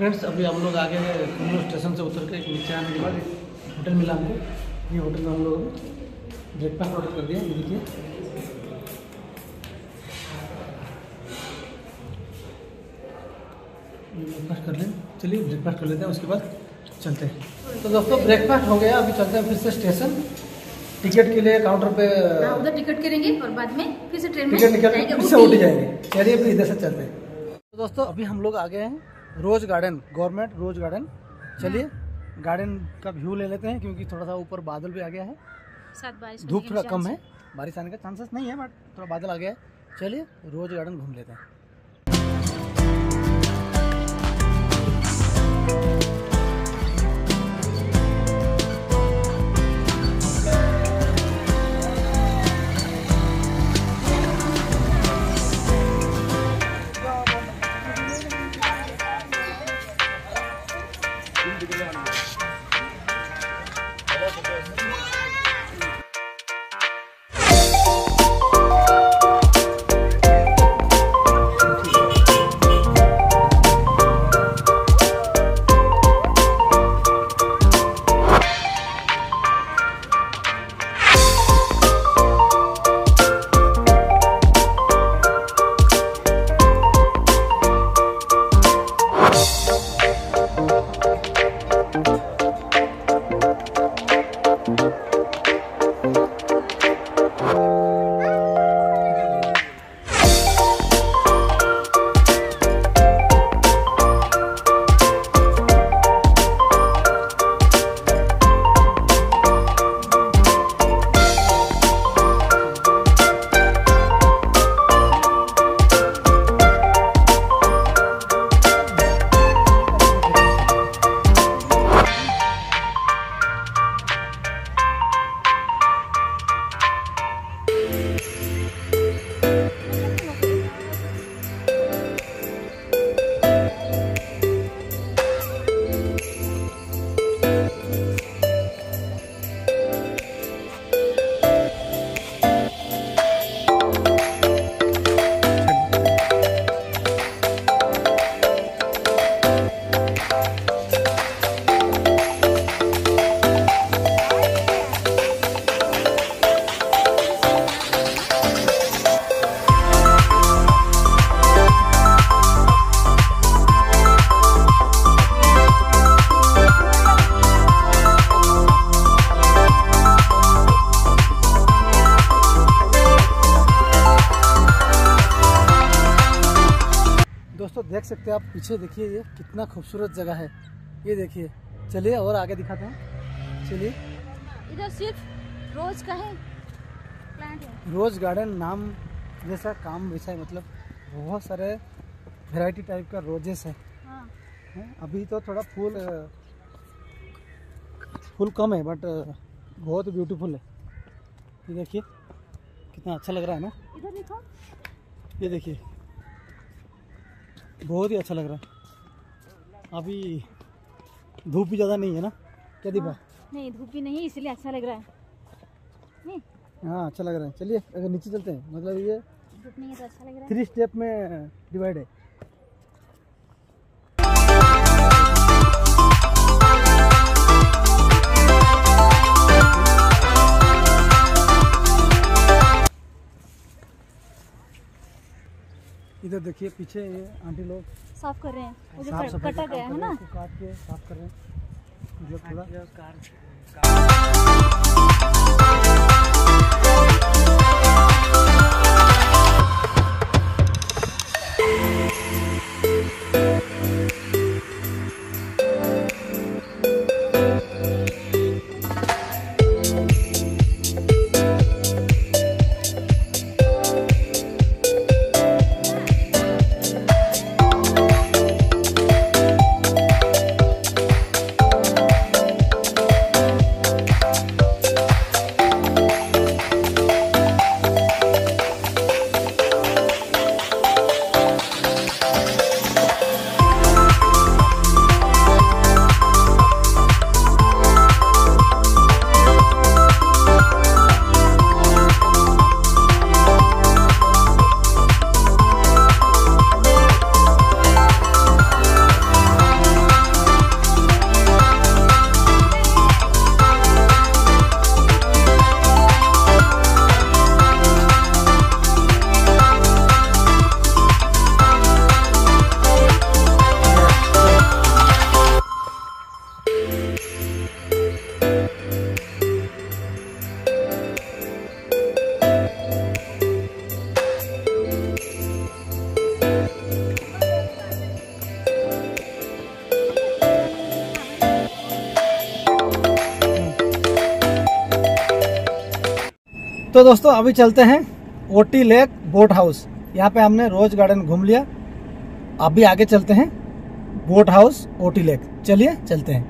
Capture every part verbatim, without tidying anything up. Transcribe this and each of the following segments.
Friends अभी हम लोग आगे कुल्लू स्टेशन से उतर के नीचे आने के बाद होटल मिला हमको। ये होटल में हम लोग ब्रेकफास्ट ऑर्डर कर दिया। ये देखिए ब्रेकफास्ट कर लें। चलिए ब्रेकफास्ट कर लेते हैं, उसके बाद चलते हैं। तो दोस्तों ब्रेकफास्ट हो गया, अभी चलते हैं फिर से स्टेशन। टिकट के लिए काउंटर पे उधर टिकट करेंगे और बाद में फिर से ट्रेन में टिकट निकल के फिर से उठ जाएंगे। चलिए फिर इधर से चलते हैं। तो दोस्तों अभी हम लोग आ गए हैं rose garden, government rose garden. चलिए गार्डन का व्यू ले लेते हैं, क्योंकि थोड़ा सा ऊपर बादल भी आ गया है, साथ बारिश धूप थोड़ा कम है, बारिश आने का चांसेस नहीं है, बट थोड़ा बादल आ गया है। चलिए रोज गार्डन घूम लेते हैं। दोस्तों देख सकते हैं आप, पीछे देखिए ये कितना खूबसूरत जगह है, ये देखिए। चलिए और आगे दिखाते हैं। चलिए इधर सिर्फ रोज का है प्लांट है, रोज गार्डन नाम जैसा काम वैसा है, मतलब बहुत सारे वैरायटी टाइप का रोजेस है। हाँ। है? अभी तो थोड़ा फूल फूल कम है, बट बहुत ब्यूटीफुल है। ये देखिए कितना अच्छा लग रहा है ना। इधर देखो, ये देखिए बहुत ही अच्छा लग रहा है। अभी धूप भी ज़्यादा नहीं है ना, क्या दीपा? हाँ, नहीं धूप भी नहीं, इसलिए अच्छा लग रहा है। नहीं हाँ अच्छा लग रहा है। चलिए अगर नीचे चलते हैं, मतलब ये धूप नहीं है तो अच्छा लग रहा है। थ्री स्टेप में डिवाइड है। इधर देखिए पीछे ये आंटी लोग साफ कर रहे हैं, वो जो साफ सफाई कटा का गया काम है कर रहे ना। हैं, उसको काट के साफ कर रहे हैं। मतलब थोड़ा तो दोस्तों अभी चलते हैं ओटी लेक बोट हाउस। यहाँ पे हमने रोज गार्डन घूम लिया, अभी आगे चलते हैं बोट हाउस ओटी लेक। चलिए चलते हैं।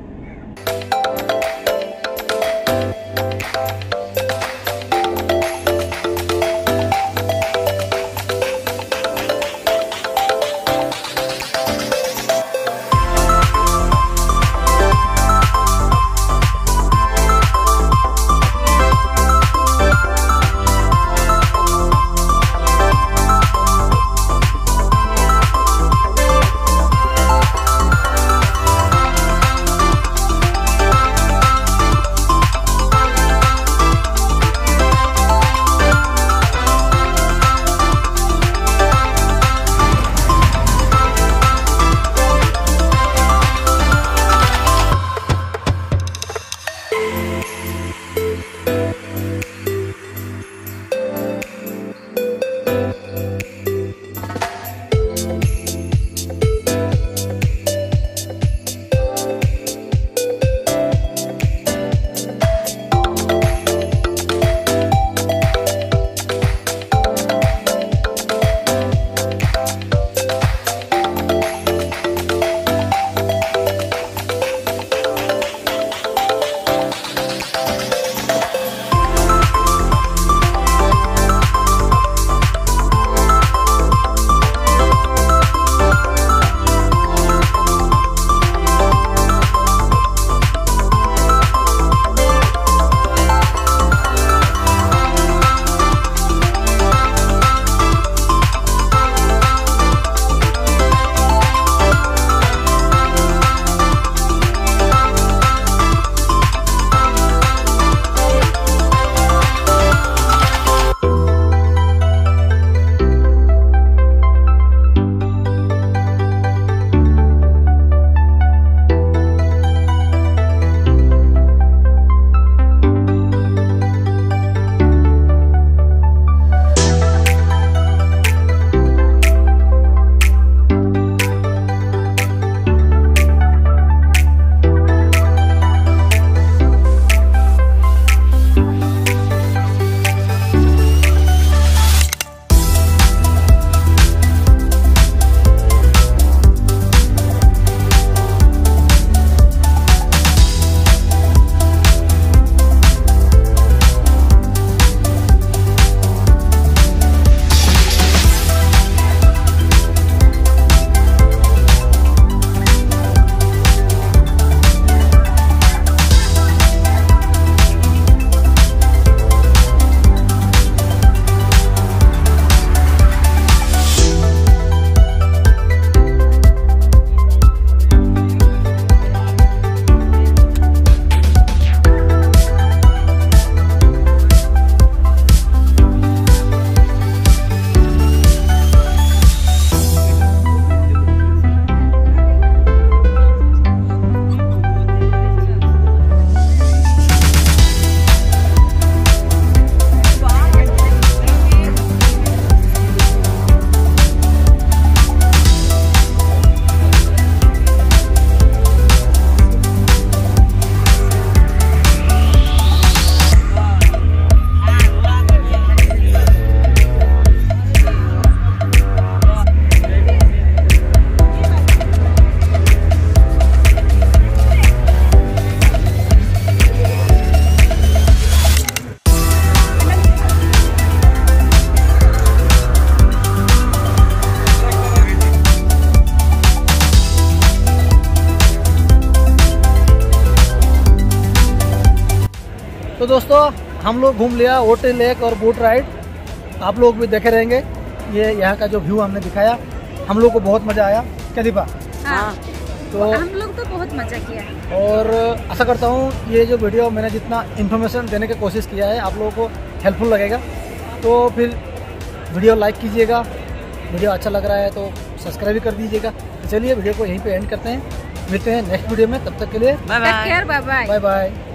तो दोस्तों हम लोग घूम लिया ओटी लेक और बोट राइड, आप लोग भी देखे रहेंगे। ये यहाँ का जो व्यू हमने दिखाया, हम लोग को बहुत मजा आया। क्या दीपा? हाँ, तो हम लोग तो बहुत मजा किया और आशा करता हूँ ये जो वीडियो मैंने जितना इन्फॉर्मेशन देने की कोशिश किया है आप लोगों को हेल्पफुल लगेगा। तो फिर वीडियो लाइक कीजिएगा, वीडियो अच्छा लग रहा है तो सब्सक्राइब भी कर दीजिएगा। तो चलिए वीडियो को यहीं पे एंड करते हैं, मिलते हैं नेक्स्ट वीडियो में, तब तक के लिए बाय बाय। Bye bye.